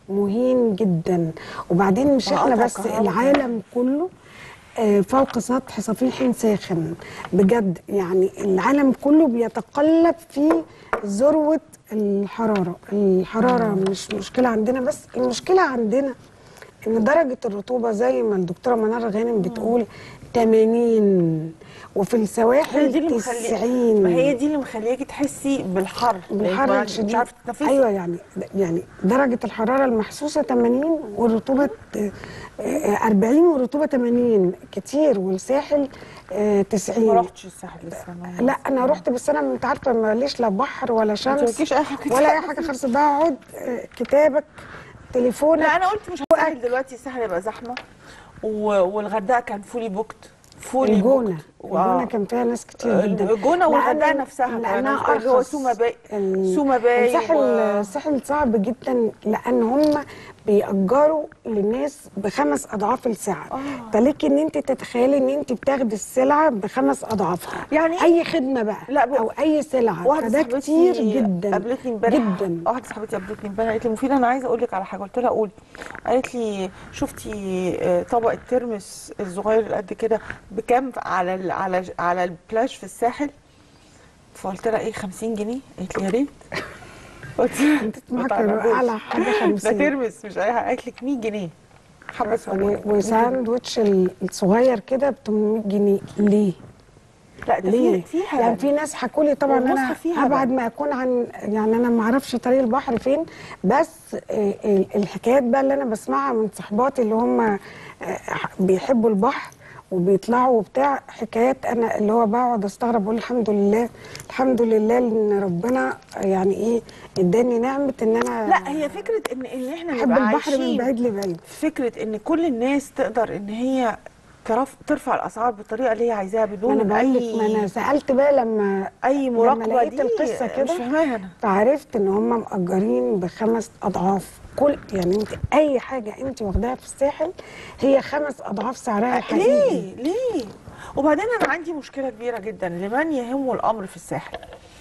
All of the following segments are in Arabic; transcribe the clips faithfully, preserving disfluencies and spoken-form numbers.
مهين جدا. وبعدين مش احنا وقطع بس، كهرباء العالم كله آه، فوق سطح صفيح ساخن بجد. يعني العالم كله بيتقلب في ذروة الحرارة. الحرارة مش مشكلة عندنا بس، المشكلة عندنا ان درجة الرطوبة زي ما الدكتورة منار غانم بتقول ثمانين، وفي هي دي السواحل اللي مخلي تسعين. ما هي دي اللي مخلياكي تحسي بالحر، بالحر لأنك مش الشديد. عارفه تتنفسي. ايوه، يعني يعني درجه الحراره المحسوسه ثمانين، والرطوبه آه، آه، أربعين، والرطوبه ثمانين كتير. والساحل آه، ما تسعين. رحتش الساحل لسه. ما لا انا رحت، بس انا انت عارفه ماليش لا بحر ولا ما شمس تشاركيش اي حاجه ولا اي حاجه خالص. بقعد آه، كتابك، لا تليفونك، انا قلت مش بقك. هسهل دلوقتي، السهل يبقى زحمه و... والغردقه كان فولي بوكت، فولي الجونه بوكت. الجونه واه كان فيها ناس كتير جدا. الجونه والغردقه لان نفسها كمان، لانها اللي هو ارخص. سوما باي، ال- سوما باي و... الساحل الساحل صعب جدا، لان هم بيأجروا للناس بخمس اضعاف السعر. آه. فلك ان انت تتخيلي ان انت بتاخدي السلعه بخمس اضعافها. يعني اي خدمه بقى لا ب... او اي سلعه، واحده فده كتير صاحبتي جدا قابلتني امبارح، جدا. واحده صاحبتي قابلتني امبارح قالت لي مفيده انا عايزه اقول لك على حاجه. قلت لها قولي. قالت لي شفتي آه، طبق الترمس الصغير اللي قد كده بكام على ال... على على البلاج في الساحل؟ فقلت لها ايه، خمسين جنيه؟ قالت لي يا ريت. قلت لها انت ما معاك تعرفوش اعلى حاجه ده خمسين. ترمس مش اي حاجه. قالت لك مية جنيه حبه صغيره. وساندوتش الصغير كده ب ثمانمائة جنيه. ليه؟ لا ده في ليه؟ في يعني هبل. في ناس حكوا لي، طبعا انا والمصحف فيه ابعد هبل. ما اكون عن، يعني انا ما اعرفش طريق البحر فين، بس آه، آه، الحكايات بقى اللي انا بسمعها من صحباتي اللي هم آه، بيحبوا البحر وبيطلعوا وبتاع، حكايات انا اللي هو بقعد استغرب، اقول الحمد لله الحمد لله ان ربنا يعني ايه اداني نعمه ان انا لا هي فكره ان ان احنا احب نبقى البحر من عايشين، بعيد لبعيد. فكره ان كل الناس تقدر ان هي ترف ترفع الاسعار بالطريقه اللي هي عايزاها ما انا بدون بقول لك، ما اي انا سالت بقى لما اي لما مراقبه. لقيت دي القصه مش كده، فاهماها انا. فعرفت ان هم مأجرين بخمس اضعاف. كل يعني انت اي حاجه انت واخداها في الساحل هي خمس اضعاف سعرها الحقيقي. ليه ليه؟ وبعدين انا عندي مشكله كبيره جدا لمن يهمه الامر في الساحل.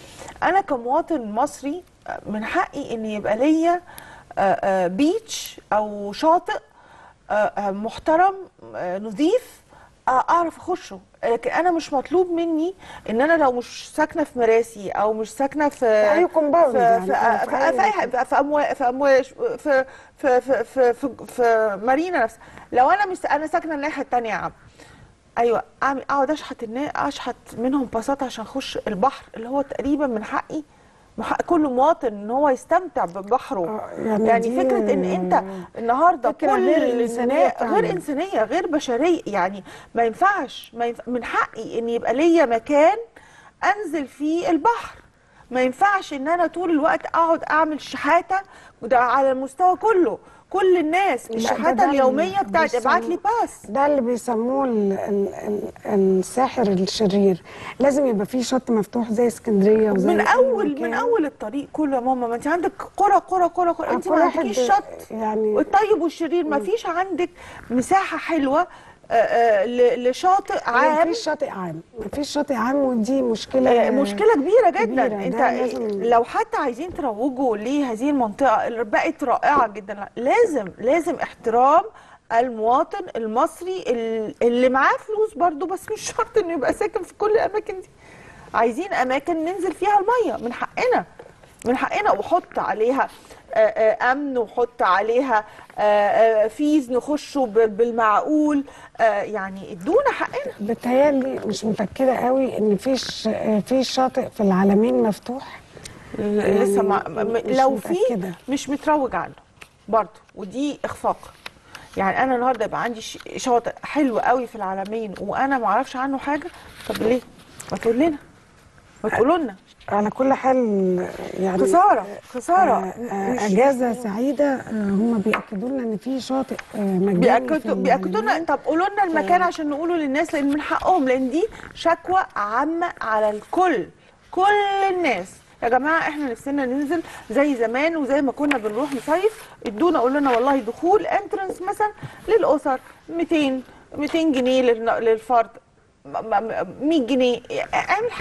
انا كمواطن مصري من حقي ان يبقى ليا آه، آه، بيتش او شاطئ آه، آه، محترم آه، نظيف آه، اعرف اخشه. لكن انا مش مطلوب مني ان انا لو مش ساكنه في مراسي او مش ساكنه في في اي كومباوند في في يعني، او في في في اي أي- في امواج في امواج في في في في, في, في مارينا نفسها. لو انا مش انا ساكنه الناحيه الثانيه يا عم، ايوه اعمل اقعد اشحت الناس، اشحت منهم باصات عشان اخش البحر اللي هو تقريبا من حقي، من حق كل مواطن ان هو يستمتع ببحره. آه، يعني يعني دي فكره ان انت النهارده فكره كل غير انسانيه النا- غير فعلا. انسانيه غير بشريه. يعني ما ينفعش ما ينفع من حقي ان يبقى ليا مكان انزل فيه البحر. ما ينفعش ان انا طول الوقت اقعد اعمل شحاته، وده على المستوى كله. كل الناس لا ده الشحاته ده اليوميه اللي بتاعت ابعت لي بيسموه باس. ده اللي بيسموه ال- ال- ال- الساحر الشرير. لازم يبقى فيه شط مفتوح زي اسكندريه من وزي اي اول من مكان. اول الطريق كله يا ماما. ما انت عندك قرى قرى قرى قرى، آه، انت ما كل عندكيش واحد شط. يعني. الطيب والشرير ما فيش عندك مساحه حلوه آه، آه، ل- لشاطئ هي عام. مفيش شاطئ عام، مفيش شاطئ عام، ودي مشكله آه، مشكله كبيره جدا. كبيره. انت ده لازم. لو حتى عايزين تروجوا لهذه المنطقه اللي بقت رائعه جدا، لازم لازم احترام المواطن المصري ال- اللي معاه فلوس برضو، بس مش شرط انه يبقى ساكن في كل الاماكن دي. عايزين اماكن ننزل فيها الميه، من حقنا من حقنا. وحط عليها آه، آه، امن، وحط عليها آه، آه، فيز نخشه بال- بالمعقول. آه، يعني ادونا حقنا. بتهيألي مش متأكدة قوي إن فيش في شاطئ في العالمين مفتوح. لسه يعني ما م- مش لو في متأكدة. مش متروج عنه برضه، ودي اخفاق. يعني انا النهارده يبقى عندي ش- شاطئ حلو قوي في العالمين وانا ما اعرفش عنه حاجه. طب ليه؟ ما تقول لنا، ما تقولوا لنا. على كل حال يعني خساره خساره. آه، آه، مش أجازة سعيدة. آه، هم بيأكدوا لنا إن في شاطئ آه، مجاني في بيأكدوا بيأكدوا لنا. العالمين. طب قولوا لنا المكان عشان نقوله للناس، لان من حقهم، لان دي شكوى عامه على الكل. كل الناس يا جماعه احنا نفسنا ننزل زي زمان وزي ما كنا بنروح نصيف. ادونا قولوا لنا والله دخول انترنس مثلا للاسر مئتين مئتين جنيه للن- للفرد، م- م- مية جنيه. اعمل حاجه.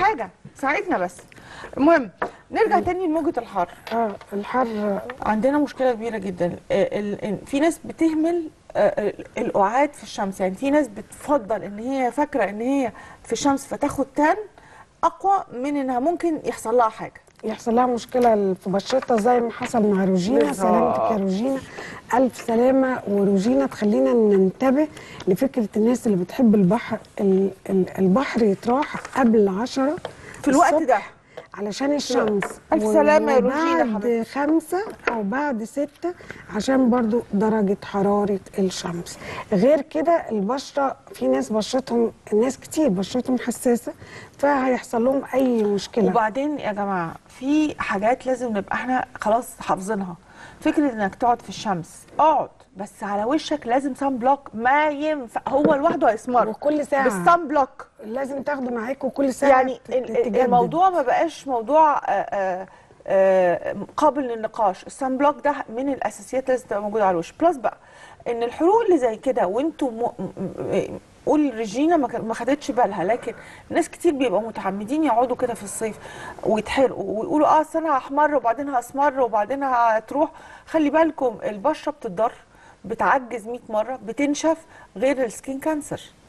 ساعدنا بس. المهم نرجع تاني لموجة الحر. اه الحر عندنا مشكلة كبيرة جدا. ال- ال- في ناس بتهمل آه، القعاد في الشمس. يعني في ناس بتفضل ان هي فاكرة ان هي في الشمس فتاخد تان اقوى من انها ممكن يحصل لها حاجة، يحصل لها مشكله في بشرتها زي ما حصل مع روجينا. بالظبط. سلامتك يا روجينا، الف سلامه. وروجينا تخلينا ننتبه لفكره الناس اللي بتحب البحر. ال- ال- البحر يتراح قبل عشرة في الوقت ده الصبح علشان الشمس. ألف سلامة يا روجينا وبعد حبيبتي. خمسة أو بعد ستة عشان برضو درجة حرارة الشمس. غير كده البشرة، في ناس بشرتهم، الناس كتير بشرتهم حساسة، فهيحصل لهم أي مشكلة. وبعدين يا جماعة في حاجات لازم نبقى احنا خلاص حافظينها. فكرة انك تقعد في الشمس، اقعد بس على وشك لازم سان بلوك. ما ينفع هو لوحده هيسمر. وكل ساعة بالسان بلوك. لازم تاخده معاك، وكل ساعة يعني ت- ال- تجدد. الموضوع ما بقاش موضوع آه، آه، آه، قابل للنقاش. السان بلوك ده من الاساسيات لازم تبقى موجوده على الوش. بلس بقى ان الحروق اللي زي كده وانتوا م... م- قول ريجينا ما كان- ما خدتش بالها، لكن ناس كتير بيبقوا متعمدين يقعدوا كده في الصيف ويتحرقوا ويقولوا اه أصل انا هحمر وبعدين هاسمر وبعدين هتروح. خلي بالكم البشره بتتضر، بتعجز مية مره، بتنشف، غير السكين كانسر.